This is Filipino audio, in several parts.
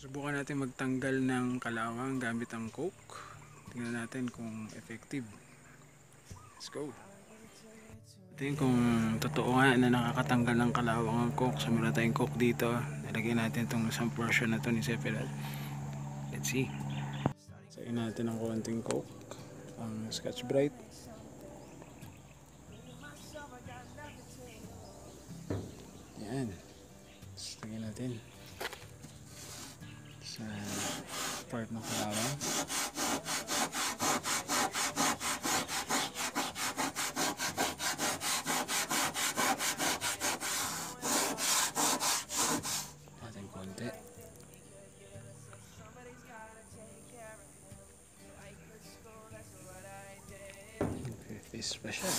Subukan natin magtanggal ng kalawang gamit ang Coke. Tingnan natin kung effective. Let's go. Tingnan kung totoo nga na nakakatanggal ng kalawang ang Coke. So meron tayong Coke dito. Nalagyan natin itong isang portion na ito ni CEFIROTH. Let's see. Sayin natin ang konting Coke. Ang Scotch Brite. Yan. Lagyan natin sa part ng kalawang. Natin konti. Fizz pa siya.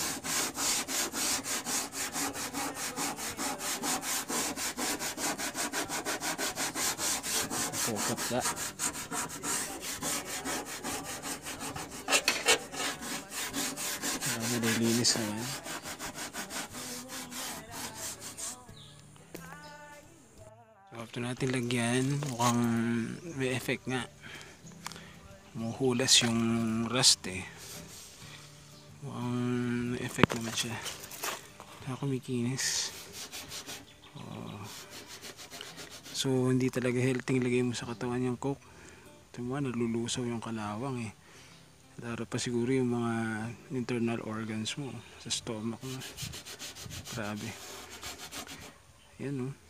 Coca. Marami nilinis naman. So after natin lagyan, mukhang may effect nga. Muhulas yung rust eh. Mukhang may effect naman siya. Nakakumikinis. So hindi talaga healthy lagay mo sa katawan yung Coke. Ito mo, nalulusaw yung kalawang eh. Laro pa siguro yung mga internal organs mo sa stomach mo. Grabe. Yan oh.